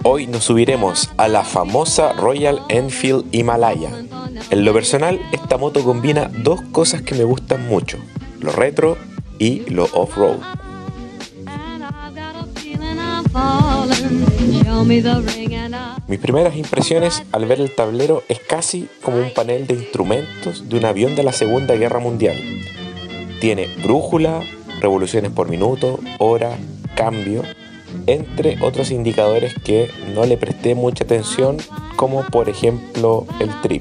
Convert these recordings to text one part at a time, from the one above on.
Hoy nos subiremos a la famosa Royal Enfield Himalaya. En lo personal, esta moto combina dos cosas que me gustan mucho, lo retro y lo off-road. Mis primeras impresiones al ver el tablero es casi como un panel de instrumentos de un avión de la Segunda Guerra Mundial. Tiene brújula, revoluciones por minuto, hora, cambio, entre otros indicadores que no le presté mucha atención, como por ejemplo el trip.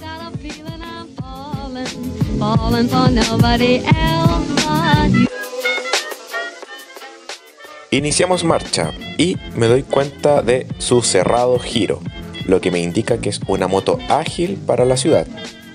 Iniciamos marcha y me doy cuenta de su cerrado giro, lo que me indica que es una moto ágil para la ciudad.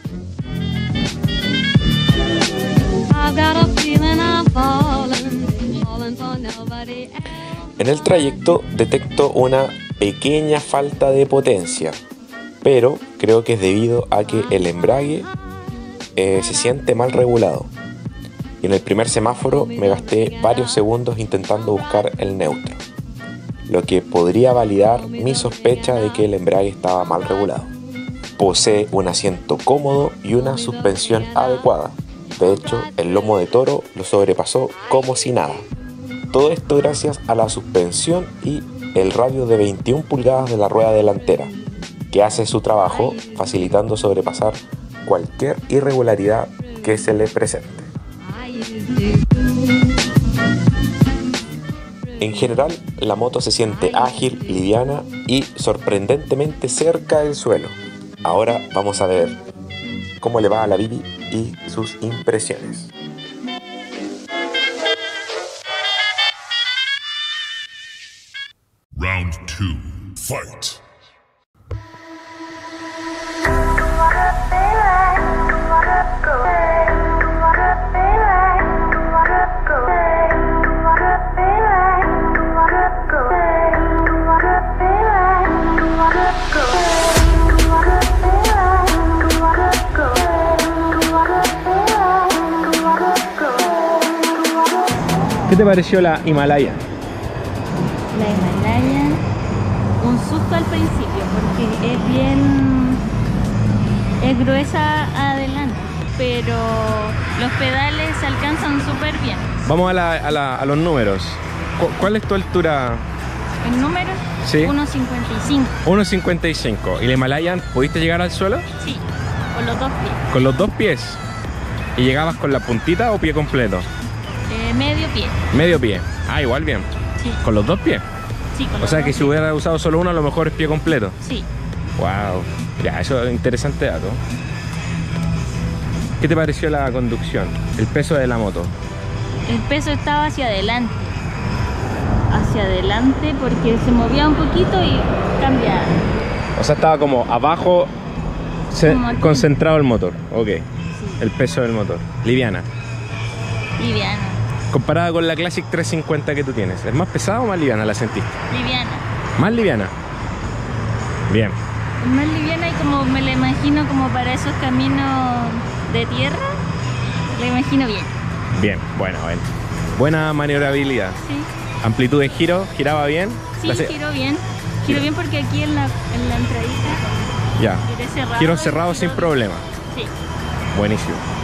En el trayecto detecto una pequeña falta de potencia, pero creo que es debido a que el embrague se siente mal regulado. Y en el primer semáforo me gasté varios segundos intentando buscar el neutro, lo que podría validar mi sospecha de que el embrague estaba mal regulado. Posee un asiento cómodo y una suspensión adecuada. De hecho, el lomo de toro lo sobrepasó como si nada. Todo esto gracias a la suspensión y el radio de 21 pulgadas de la rueda delantera, que hace su trabajo facilitando sobrepasar cualquier irregularidad que se le presente. En general, la moto se siente ágil, liviana y sorprendentemente cerca del suelo. Ahora vamos a ver cómo le va a la Bibi y sus impresiones. Round 2, fight! ¿Qué te pareció la Himalaya? La Himalaya, un susto al principio porque es gruesa adelante, pero los pedales se alcanzan súper bien. Vamos a los números. ¿Cuál es tu altura? ¿El número? Sí. 1,55. 1,55. ¿Y la Himalaya pudiste llegar al suelo? Sí, con los dos pies. ¿Con los dos pies? ¿Y llegabas con la puntita o pie completo? Medio pie. Medio pie. Ah, igual bien. Sí. ¿Con los dos pies? Sí, con O los sea dos que si pies. hubiera usado solo uno, a lo mejor es pie completo. Sí. Wow. Ya, eso es interesante dato. ¿Qué te pareció la conducción? El peso de la moto. El peso estaba hacia adelante. Hacia adelante porque se movía un poquito y cambiaba. O sea, estaba como abajo Como aquí. concentrado el motor. Ok. El peso del motor. Liviana. Liviana. Comparada con la Classic 350 que tú tienes, ¿es más pesada o más liviana la sentiste? Liviana. ¿Más liviana? Bien. Es más liviana y como me la imagino como para esos caminos de tierra, la imagino bien. Bien, bueno. Buena maniobrabilidad. Sí, Amplitud de giro, giraba bien. sí, giro bien. Giro bien porque aquí en la entradita Ya. giré cerrado. Giro cerrado sin bien. problema. Sí. Buenísimo.